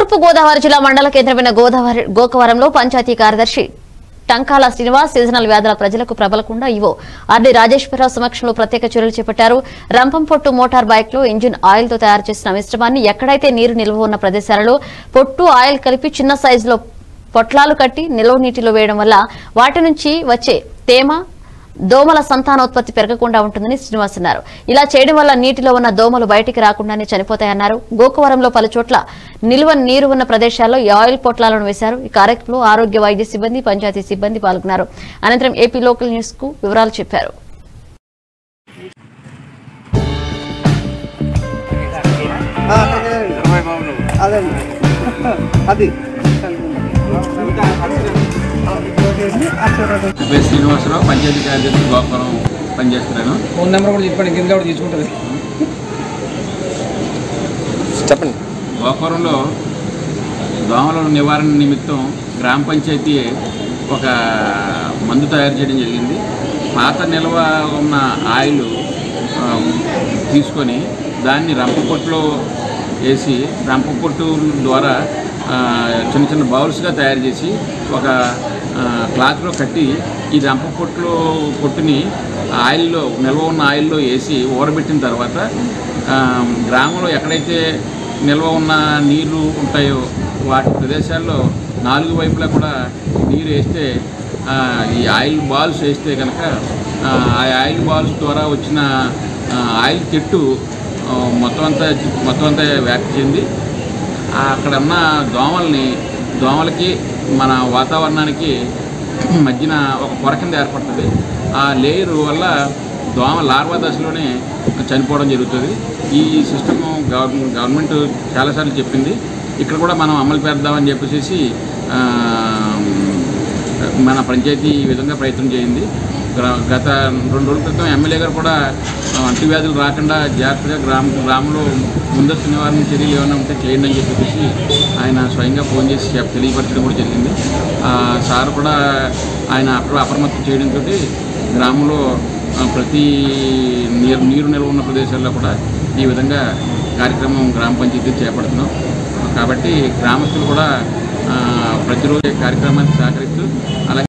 తూర్పు గోదావరి జిల్లా మండల కేంద్రమైన గోకవరంలో పంచాయతీ కార్యదర్శి టంకాల శ్రీనివాస్ సీజనల్ వ్యాధుల ప్రజలకు ప్రబలకుండా ఈవో ఆర్డి రాజేశ్వరరావు సమక్షంలో ప్రత్యేక చర్యలు చేపట్టారు. రంపంపొట్టు మోటార్ బైక్ లో ఇంజిన్ ఆయిల్ తో తయారు చేసిన మిశ్రమాన్ని ఎక్కడైతే నీరు నిల్వ ఉన్న ప్రదేశాలలో పొట్టు ఆయిల్ కలిపి చిన్న సైజులో పొట్లాలు కట్టి నిల్వ నీటిలో వేయడం వల్ల వాటి నుంచి వచ్చే తేమ దోమల సంతానోత్పత్తి పెరగకుండా ఉంటుందని శ్రీనివాస్ అన్నారు. ఇలా చేయడం వల్ల నీటిలో ఉన్న దోమలు బయటికి రాకుండానే చనిపోతాయన్నారు. గోకవరంలో పలు చోట్ల నిల్వ నీరు ఉన్న ప్రదేశాల్లో ఈ ఆయిల్ పొట్లాలను వేశారు. ఈ కార్యక్రమంలో ఆరోగ్య వైద్య సిబ్బంది, పంచాయతీ సిబ్బంది పాల్గొన్నారు. అనంతరం ఏపీ లోకల్ న్యూస్ కు వివరాలు చెప్పారు. శ్రీనివాసరావు పంచాయతీ కార్యదర్శి గోకవరం పనిచేస్తున్నాను. ఫోన్ నెంబర్ కూడా చెప్పండి, కింద కూడా తీసుకుంటుంది. చెప్పండి. గోకవరంలో దోమల నివారణ నిమిత్తం గ్రామ పంచాయతీ ఒక మందు తయారు చేయడం జరిగింది. పాత నిల్వ ఉన్న ఆయిల్ తీసుకొని దాన్ని రంపపొట్టులో వేసి రంపపొట్టు ద్వారా చిన్న చిన్న బౌల్స్గా తయారు చేసి ఒక క్లాత్లో కట్టి ఈ పొట్టుని ఆయిల్లో నిల్వ ఉన్న ఆయిల్లో వేసి ఊరబెట్టిన తర్వాత గ్రామంలో ఎక్కడైతే నిల్వ ఉన్న నీరు ఉంటాయో వాటి ప్రదేశాల్లో 4 వైపులా కూడా నీరు వేస్తే ఈ ఆయిల్ బాల్స్ వేస్తే కనుక ఆ ఆయిల్ బాల్స్ ద్వారా వచ్చిన ఆయిల్ చెట్టు మొత్తం అంతా వ్యాప్తి చెంది అక్కడ ఉన్న దోమలకి మన వాతావరణానికి మధ్యన ఒక పొర కింద ఏర్పడుతుంది. ఆ లేయర్ వల్ల దోమ లార్వా దశలోనే చనిపోవడం జరుగుతుంది. ఈ సిస్టమ్ గవర్నమెంట్ చాలాసార్లు చెప్పింది. ఇక్కడ కూడా మనం అమలు చేద్దామని చెప్పేసి మన పంచాయతీ ఈ విధంగా ప్రయత్నం చేయింది. గత 2 రోజుల క్రితం ఎమ్మెల్యే గారు కూడా అంటువ్యాధులు రాకుండా జాగ్రత్తగా గ్రామంలో ముందస్తు నివారణ చర్యలు ఏమైనా ఉంటే చేయండి అని చెప్పేసి ఆయన స్వయంగా ఫోన్ చేసి తెలియపరచడం కూడా జరిగింది. సార్ కూడా ఆయన అప్రమత్తం చేయడంతో గ్రామంలో ప్రతి నీరు నిల్వ ఉన్న ప్రదేశాల్లో కూడా ఈ విధంగా కార్యక్రమం గ్రామ పంచాయతీ చేపడుతున్నాం. కాబట్టి గ్రామస్తులు కూడా ప్రతిరోజు కార్యక్రమానికి సహకరిస్తూ అలాగే